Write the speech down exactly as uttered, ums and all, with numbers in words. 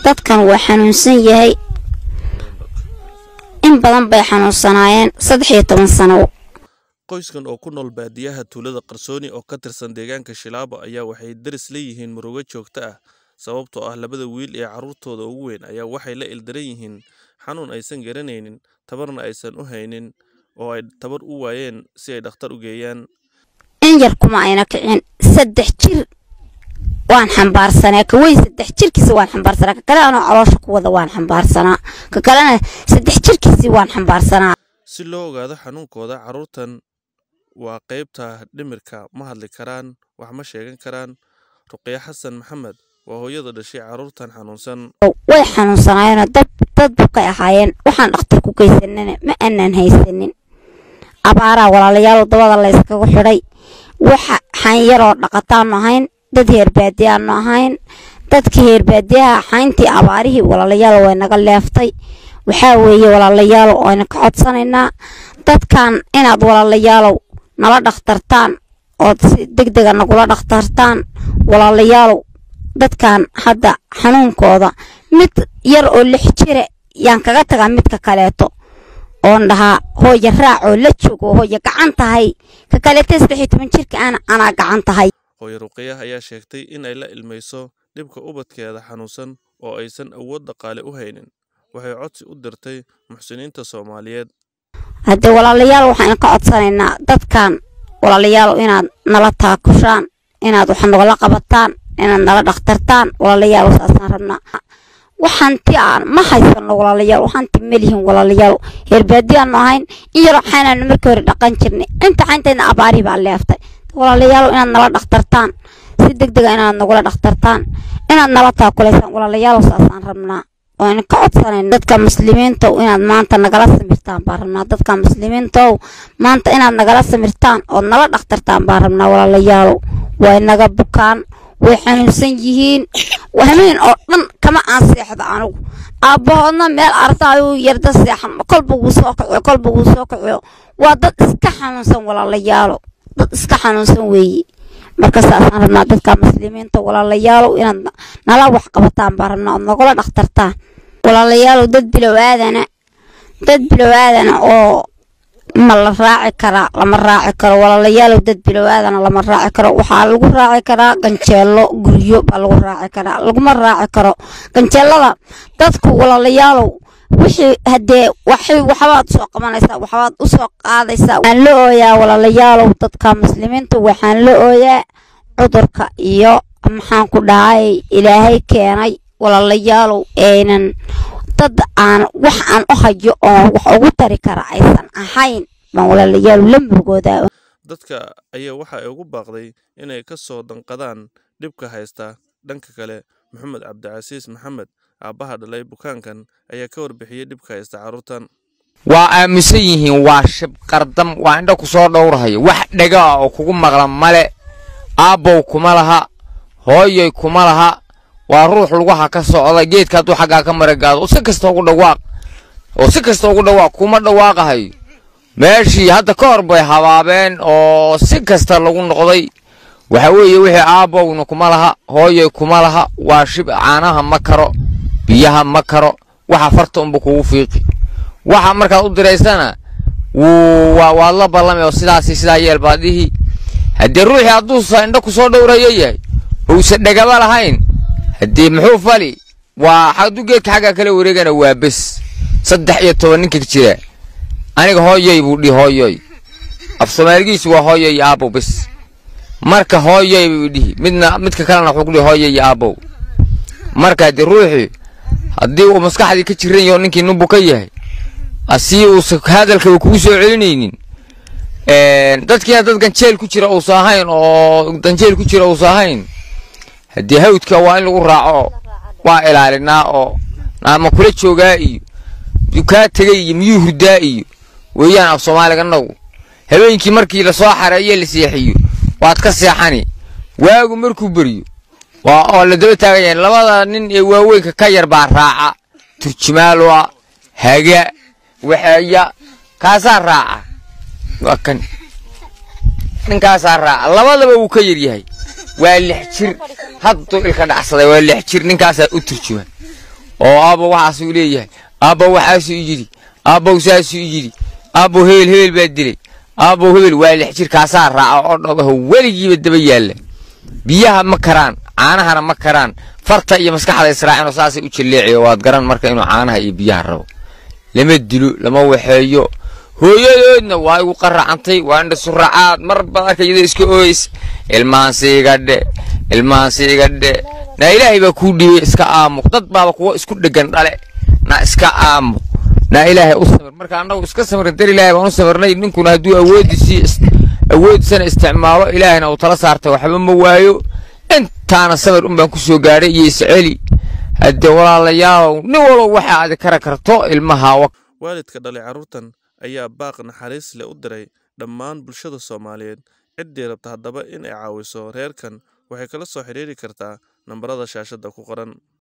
dadkan waa xanuunsan yahay in badan bay xanuunsanaayeen saddex iyo toban sano. qoyskan oo ku nool baadiyaha tuulada Qarsooni oo ka tirsan deegaanka Shilaabo ayaa waxay daris leeyihiin murugo joogto ah sababtoo ah labada wiil ee carruurtooda ugu weyn ayaa waxay la ildaran yihiin xanuun aysan garanaynin tabarna aysan u haynin oo ay tabar u waayeen si ay dhakhtar u geeyaan. in yar kuma ayna kicin saddex jir waan xambaarsanaa ka weyn saddex jirkiisa waan xambaarsanaa ka kale ana caloosha ku wada waan xambaarsanaa ka kalena saddex jirkiisa waan xambaarsanaa. si loo ogaado xanuunkooda carruurtan waa qaybta dhimirka ma hadli karaan wax ma sheegan karaan. Ruqayya Xasan Maxamed waa hooyada dhashay carruurtan xanuunsan. way xanuunsanaayeen dad dad bukay ahaayeen waxaan dhakhtar ku geysanana ma aanan haysanin. abaara walaalayaal dabada la iskaga xidhay waxa xan yaroo dhaqataan ahayn dad heer baadiyaan ahayn dadkii heer baadiyaha xayntii abaarihii walaalayaal way naga leeftay. waxaa weeye walaalayaal oo ayna ka codsanaynaa dadkan inaad walaalayaal nala dhakhtartaan oo si degdeg ah nagula dhakhtartaan walaalayaal dadkan hadda xanuunkooda mid yar oo lix jir yaan kaga tagaa midka kaleeto oon dhahaa hooyo raac oo la joogo hooyo gacan tahay ka kaleeto saddex iyo toban jirka ana ana gacan tahay. hooyo Ruqayya ayaa sheegtay in ay la ilmeyso dhibka ubadkeeda xanuunsan oo aysan awood dhaqaale u haynin. waxay codsi u dirtay muxsiniinta Soomaaliyeed. hadda walaalayaal waxaan ka codsanaynaa dadkan walaalayaal inaad nala taakushaan inaad wax nagala qabataan inaad nala dhakhtartaan walaalayaal saasaan rabnaa. waxaan ti aan ma haysano walaalayaal waxaan ti melihin walaalayaal heer baadiyaan ahayn in yar waxaan markii hore dhaqan jirnay inta xaynteena abaari baa leeftay walaalayaal inaad nala dhakhtartaan si degdeg ah inaad nagula dhakhtartaan inaad nala taakuleysaan walaalayaal saasaan rabnaa. waan ka codsanayn dadka muslimiinta inaad maanta nagala samirtaan baan rabnaa dadka muslimiinta maanta inaad nagala samirtaan oo nala dhakhtartaan baan rabnaa walaalayaal way naga bukaan way xanuunsan yihiin waxaan oo dhan kama aan seexdo anigu aabahoodna meel ardaayo yarda seexan kolba uu soo kaco kolba uu soo kaco waa dad iska xanuunsan walaalayaal dad iska xanuunsan weeye. marka saasaan rabnaa dadka muslimiinta walaalayaal inaad nala wax qabataan baan rabnaa oo nagula dhakhtartaan walaalayaal dad bilow aadana dad bilow aadana oo ma la raaci karaa lama raaci karo walaalayaal dad bilow aadana lama raaci karo waxaa lagu raaci karaa ganjeelo guryo baa lagu raaci karaa laguma raaci karo ganjeelada dadku walaalayaal wixii hadee waxay waxbaad soo qabanaysaa waxbaad u soo qaadaysaa. waxaan la ooyaa walaalayaal dadka muslimiinta waxaan la ooyaa cudurka iyo maxaan ku dhahay ilaahay keenay walaalayaal aynan dad aan wax aan u hayo oo wax ugu tari kara aysan ahayn baan walaalayaal la murugooda. dadka ayaa waxa ay ugu baaqday inay ka soo danqadaan dhibka haysta. dhanka kale Maxamed Cabdicasiis Maxamed aabaha dhalay bukaankan ayaa ka warbixiyay dhibka haysta carruurtan. waa aaminsan yihiin waa shib qardam waa indha ku soo dhowrahay wax dhaga oo kugu maqlan male aabow kuma laha hooyay kuma laha waa ruux lugaha ka socda geedka haduu xagga ka maragaado si kasta ugu dhawaaq oo si kasta ugu dhawaaq kuma dhawaaqahay meeshii hadda ka hor bay habaabeen oo si kasta lagu noqday. waxa weeye wixii aabowna kuma laha hooyay kuma laha waa shib caanaha ma karo biyaha ma karo waxa farta umbu kugu fiiqi waxa markaad u direysana waa waa la ballamay oo sidaas sidaa yeel baadihi haddii ruuxi hadduu indha ku soo dhowrayo yahay oo se dhagaba lahayn haddii muxuu fali waa xadu geedka xagga kale wareegana waa bes saddex iyo toban ninka jira aniga hooyay buu dhi hooyay af Soomaaligiisu waa hooyay aabo bes marka hooyay buu dhi midna midka kalena wuxuu dhi hooyay aabo marka haddii ruuxi haddii uu maskaxdii ka jiran yahay ninkii nubu ka yahay asii uu hadalka uu kugu soo celinaynin een dadkii dadkan jeel ku jira oo saahayn oo danjeel ku jira oo saahayn haddii hawdka waa in lagu raaco waa ilaalinaa oo ama kula joogaa iyo ka tagay iyo miyuu hurdaa iyo weeyaan af Soomaaliga nagu habeenkii markii la soo xareeyay la seexiyo waad ka seexani waagu markuu bariyo waa oo la daba taagayeen labada nin ee waaweynka ka yar baa raaca turjumaalwa haga waxaya kaasa raaca waa kan ninkaas raaca labadaba uu ka yar yahay waa lix jir haddu ilka dhacsaday waa lix jir ninkaas u turjuma oo aabbo waxaasuu leeyahay aabbo waxaasuu yidhi aabbow saasuu yidhi aabbo heel heel baa dilay aabbo heel waa lix jirkaasaa raaca oo dhogaho weligiiba daba yaalla biyaha ma karaan caanahana ma karaan farta iyo maskaxda israacino saasay u jilleeciyo waad garan marka inuu caanaha iyo biyaha rabo lama dilo lama waxeeyo hooyadoodna waa igu qaracantay waa indha suracaad mar badan ka yidhi iska ooys ilmaansiigadhe ilmaansiigadhe na ilaahay baa kuu dhibay iska aamu dad baaba kuwa isku dhegan dhale na iska aamu na ilaahay u samir marka annagu iska samirin dar ilaahay baan u samirnay ninkuna hadduu awoodiisii awoodisana isticmaalo ilaahayna uu tala saartay waxba ma waayo intaana samir un baan ku soo gaadhay iyo isceli hadde walaalayaalow nin walba waxa aad kara karto ilmaha waalidka dhalay carruurtan ayaa baaq naxariis leh u diray dhammaan bulshada Soomaaliyeed ciddii rabta haddaba in ay caawiso reerkan waxay kala soo xiriiri kartaa nambarada shaashada ku qoran.